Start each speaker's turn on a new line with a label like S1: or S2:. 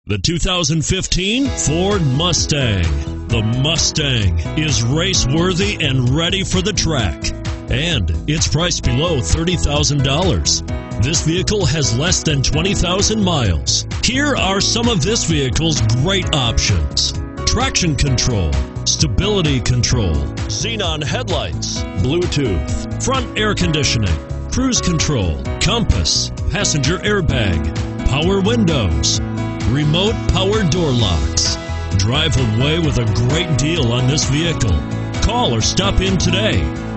S1: The 2015 Ford Mustang. The Mustang is race-worthy and ready for the track. And it's priced below $30,000. This vehicle has less than 20,000 miles. Here are some of this vehicle's great options: traction control, stability control, xenon headlights, Bluetooth, front air conditioning, cruise control, compass, passenger airbag, power windows, remote power door locks. Drive away with a great deal on this vehicle. Call or stop in today.